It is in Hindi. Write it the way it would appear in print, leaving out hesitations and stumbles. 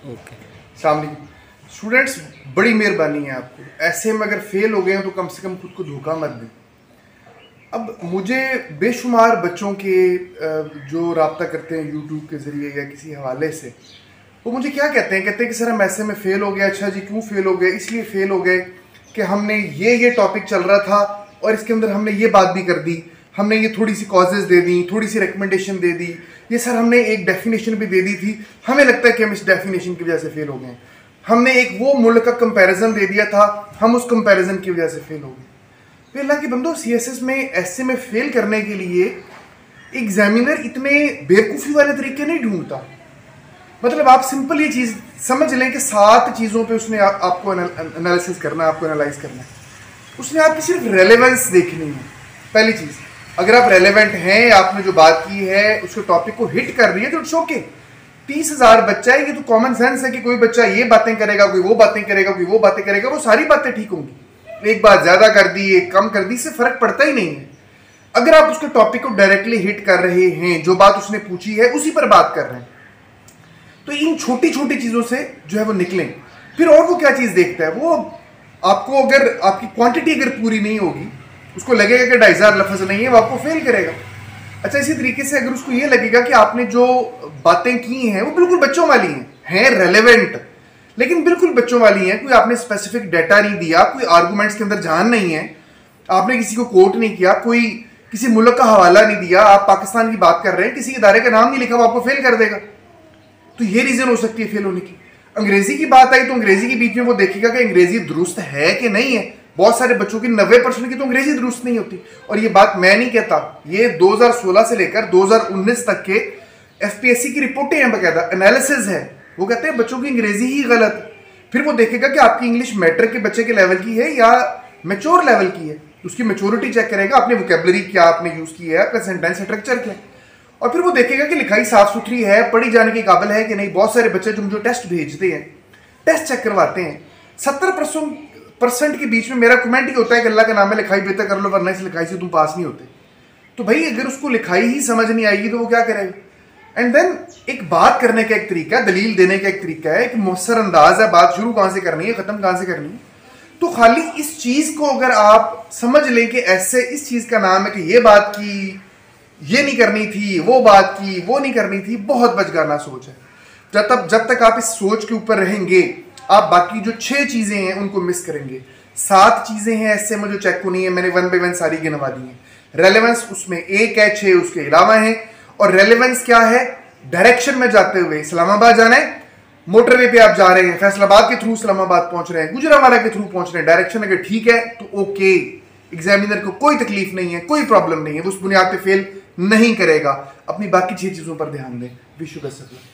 ओके। अस्सलाम वालेकुम स्टूडेंट्स, बड़ी मेहरबानी है आपको। ऐसे में अगर फेल हो गए हैं तो कम से कम खुद को धोखा मत दें। अब मुझे बेशुमार बच्चों के जो रब्ता करते हैं यूट्यूब के ज़रिए या किसी हवाले से, वो मुझे क्या कहते हैं कि सर हम ऐसे में फ़ेल हो गए। अच्छा जी, क्यों फ़ेल हो गए? इसलिए फ़ेल हो गए कि हमने ये टॉपिक चल रहा था और इसके अंदर हमने ये बात भी कर दी, हमने ये थोड़ी सी कॉजेज़ दे दी, थोड़ी सी रिकमेंडेशन दे दी, ये सर हमने एक डेफिनेशन भी दे दी थी, हमें लगता है कि हम इस डेफिनेशन की वजह से फ़ेल हो गए। हमने एक वो मुल्क का कंपैरिजन दे दिया था, हम उस कंपैरिजन की वजह से फ़ेल हो गए। तो अल्लाह के बंदो, सीएसएस में ऐसे में फ़ेल करने के लिए एग्जामिनर इतने बेवकूफ़ी वाले तरीके नहीं ढूंढता। मतलब आप सिंपल ये चीज़ समझ लें कि 7 चीज़ों पे उसने आपको एनालिसिस करना है, आपको एनालाइज करना है। उसने आपकी सिर्फ रेलेवेंस देखनी है। पहली चीज़, अगर आप रेलेवेंट हैं, आपने जो बात की है उसके टॉपिक को हिट कर रही है तो इट्स ओके। 30,000 बच्चा है, ये तो कॉमन सेंस है कि कोई बच्चा ये बातें करेगा, कोई वो बातें करेगा, कोई वो बातें करेगा, वो सारी बातें ठीक होंगी। एक बात ज़्यादा कर दी, एक कम कर दी, इससे फ़र्क पड़ता ही नहीं है। अगर आप उसके टॉपिक को डायरेक्टली हिट कर रहे हैं, जो बात उसने पूछी है उसी पर बात कर रहे हैं, तो इन छोटी छोटी चीज़ों से जो है वो निकलें। फिर और वो क्या चीज़ देखता है, वो आपको अगर आपकी क्वांटिटी अगर पूरी नहीं होगी, उसको लगेगा कि 2,500 लफ्ज़ नहीं है, वो आपको फेल करेगा। अच्छा, इसी तरीके से अगर उसको ये लगेगा कि आपने जो बातें की हैं वो बिल्कुल बच्चों वाली हैं रेलेवेंट, लेकिन बिल्कुल बच्चों वाली हैं, कोई आपने स्पेसिफिक डाटा नहीं दिया, कोई आर्गूमेंट्स के अंदर जान नहीं है, आपने किसी को कोट नहीं किया, कोई किसी मुल्क का हवाला नहीं दिया, आप पाकिस्तान की बात कर रहे हैं, किसी इदारे का नाम नहीं लिखा, वो आपको फेल कर देगा। तो ये रीज़न हो सकती है फेल होने की। अंग्रेजी की बात आई तो अंग्रेजी के बीच में वो देखेगा कि अंग्रेजी दुरुस्त है कि नहीं है। बहुत सारे बच्चों की 90% की तो अंग्रेजी दुरुस्त नहीं होती। और ये बात मैं नहीं कहता, ये 2016 से लेकर 2019 तक के एफपीएससी की रिपोर्टें हैं, बकायदा एनालिसिस है। वो कहते हैं बच्चों की अंग्रेजी ही गलत। फिर वो देखेगा कि आपकी इंग्लिश मैट्रिक के बच्चे के लेवल की है या मैच्योर लेवल की है, उसकी मैच्योरिटी चेक करेगा, अपनी वोकेबलरी क्या आपने यूज़ की है, आपका सेंटेंस स्ट्रक्चर क्या है। और फिर वो देखेगा कि लिखाई साफ सुथरी है, पढ़ी जाने के काबिल है कि नहीं। बहुत सारे बच्चे जो टेस्ट भेजते हैं, टेस्ट चेक करवाते हैं, 70% के बीच में मेरा कमेंट ही होता है कि अल्लाह का नाम है लिखाई बेहतर कर लो, वरना इस लिखाई से तुम पास नहीं होते। तो भाई अगर उसको लिखाई ही समझ नहीं आएगी तो वो क्या करेगा। एंड देन एक बात करने का एक तरीका, दलील देने का एक तरीका है, एक मुअस्सर अंदाज है, बात शुरू कहाँ से करनी है, ख़त्म कहाँ से करनी है। तो खाली इस चीज़ को अगर आप समझ लें कि ऐसे इस चीज़ का नाम है कि ये बात की, ये नहीं करनी थी, वो बात की, वो नहीं करनी थी, बहुत बचगाना सोच है। जब तक आप इस सोच के ऊपर रहेंगे, आप बाकी जो 6 चीज़ें हैं उनको मिस करेंगे। 7 चीज़ें हैं ऐसे में जो चेक को नहीं है, मैंने 1 बाय 1 सारी गिनवा दी हैं। रेलेवेंस उसमें 1 है, 6 उसके अलावा है। और रेलेवेंस क्या है? डायरेक्शन में जाते हुए इस्लामाबाद जाना है, मोटरवे पे आप जा रहे हैं, फैसलाबाद के थ्रू इस्लामाबाद पहुंच रहे हैं, गुजरावाला के थ्रू पहुंच रहे हैं, डायरेक्शन अगर ठीक है तो ओके, एग्जामिनर को कोई तकलीफ नहीं है, कोई प्रॉब्लम नहीं है, वो उस बुनियाद पे फेल नहीं करेगा। अपनी बाकी 6 चीज़ों पर ध्यान दें। Wish you best of luck.